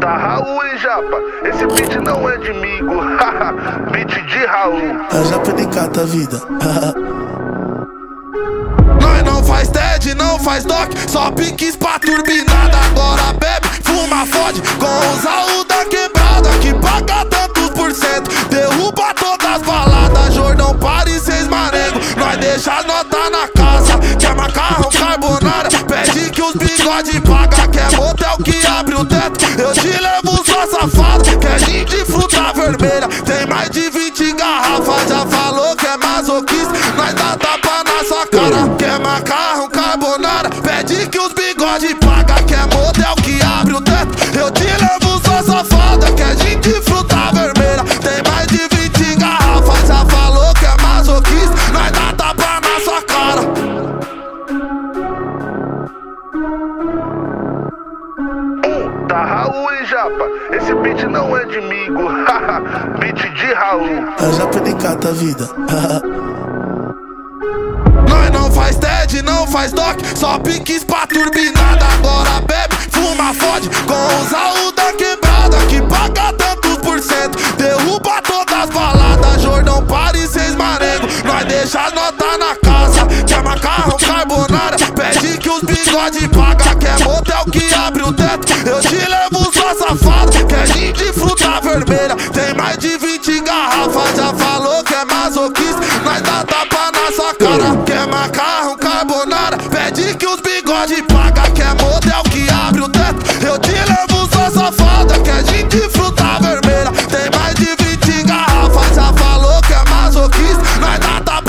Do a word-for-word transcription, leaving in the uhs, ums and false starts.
Tá Raul, hein, japa? Esse beat não é de migo. Beat de Raul. A japa de cata vida. Nós não faz TED, não faz doc, só piques pra turbinada. Agora bebe, fuma, fode com os Raul da quebrada, que paga tantos por cento, derruba todas as baladas. Jordão, Paris, seis marengo, nós deixa a nota na casa. Quer macarrão, carbonara, pede que os bigode paga. Quer motel que abre o teto, eu te levo sua safada. Quer gin de fruta vermelha, tem mais de vinte garrafas. Já falou que é masoquista, nós dá tapa na sua cara. Quer macarrão, carbonara, pede que os bigode paga. Quer motel que abre o teto, eu te levo sua safada. Quer gin de fruta vermelha, tem mais de vinte garrafas. Já falou que é masoquista, nós dá tapa na sua cara. Tá Raul, hein, japa? Esse beat não é de migo. Beat de Raul. A japa de cata vida. Nós não faz TED, não faz doc, só piques pra turbinada. Agora bebe, fuma, fode com os Raul da quebrada, que paga tantos por cento, derruba todas as baladas. Jordão, Paris, seis marengo, nós deixa a nota na casa. Quer macarrão, carbonara, pede que os bigode paga. Quer motel que abre o teto, eu te levo sua safada. Quer gin de fruta vermelha, tem mais de vinte garrafas. Já falou que é masoquista, nós dá tapa na sua cara. Quer macarrão, carbonara, pede que os bigode paga. Quer motel que abre o teto, eu te levo sua safada. Quer gin de fruta vermelha, tem mais de vinte garrafas. Já falou que é masoquista, nós dá tapa